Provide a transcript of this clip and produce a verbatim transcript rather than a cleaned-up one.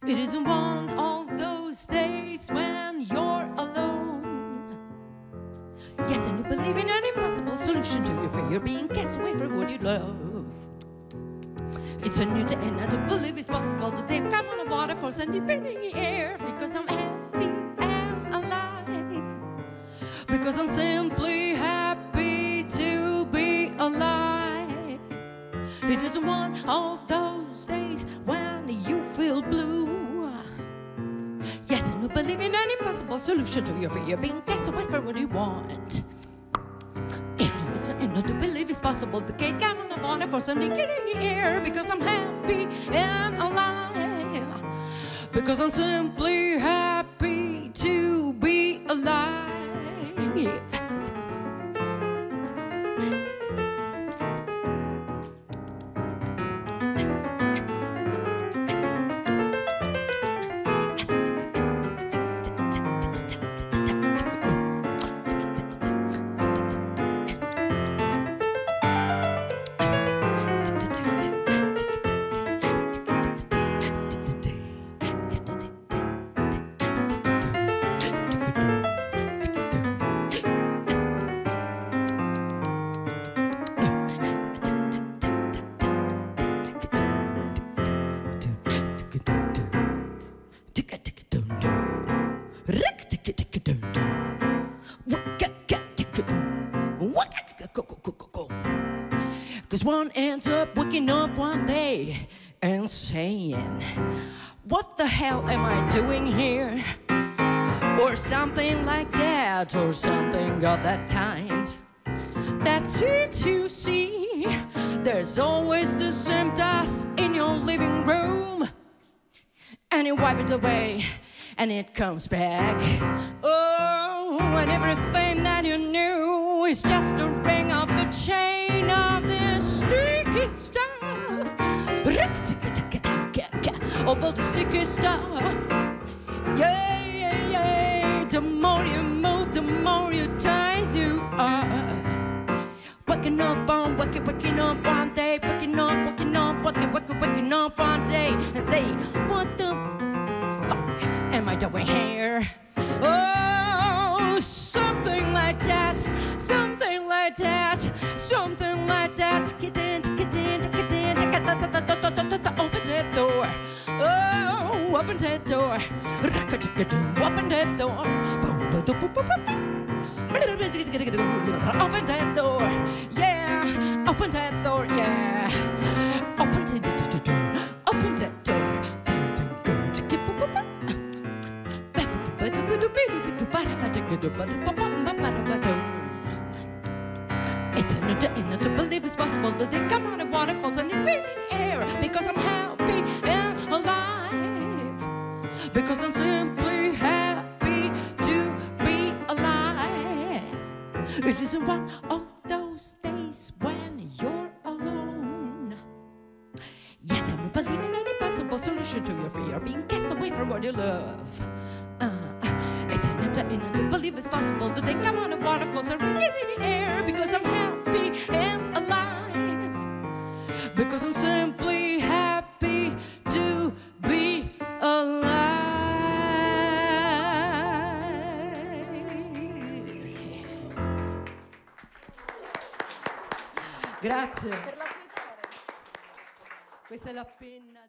It isn't one of those days when you're alone. Yes, and you believe in an impossible solution to your fear, being cast away from what you love. It's a new day and I don't believe it's possible that they've come on the waterfalls and deep in the air. Because I'm happy and alive. Because I'm simply happy to be alive. It isn't one of those days when you feel blue. Yes, and you believe in an impossible solution to your fear, being cast away from what you want. And not to believe it's possible to get down on the water for something in the air. Because I'm happy and alive. Because I'm simply happy to be alive. Cause one ends up waking up one day and saying, what the hell am I doing here? Or something like that, or something of that kind. That's it to see. There's always the same dust in your living room. And you wipe it away and it comes back. Oh, and everything that you knew is just a ring of the chain of this sticky stuff. Of all the sticky stuff. Yeah, yeah, yeah. The more you move, the more you ties you are. Waking up on, waking, waking up one day, waking up, waking up, waking, waking, waking up one day, and say, what the fuck am I doing here? Oh, something like that, something like that, something like that. Get in, get in, get in, open that door. Oh, open that door. Open that door. Open that door. Yeah, open that door. Yeah, open that door. Open that door. It's not to, not to believe it's possible that they come out of waterfalls and in the air. Because I'm happy and alive. Because I'm simply happy to be alive. It isn't one of those days when you're alone. Yes, and you believe in an impossible solution to your fear, being cast away from what you love. Uh, it's not to, not to believe it's possible that they come on the waterfalls and in the air. Because I'm happy and alive. Because I'm simply happy to be alive. Grazie. Questa è la penna.